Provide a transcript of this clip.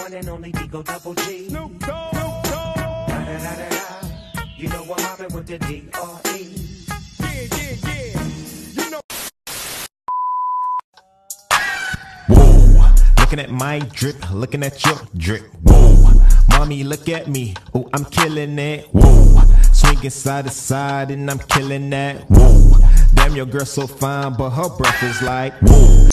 one and only Digo Double G. Snoop Dogg. Da-da-da-da-da. You know I'm mobbing with the D.R.E. Yeah. You know. Whoa, looking at my drip, looking at your drip. Whoa, mommy, look at me. Oh, I'm killing it. Whoa, swinging side to side and I'm killing that. Whoa, damn, your girl so fine, but her breath is like whoa.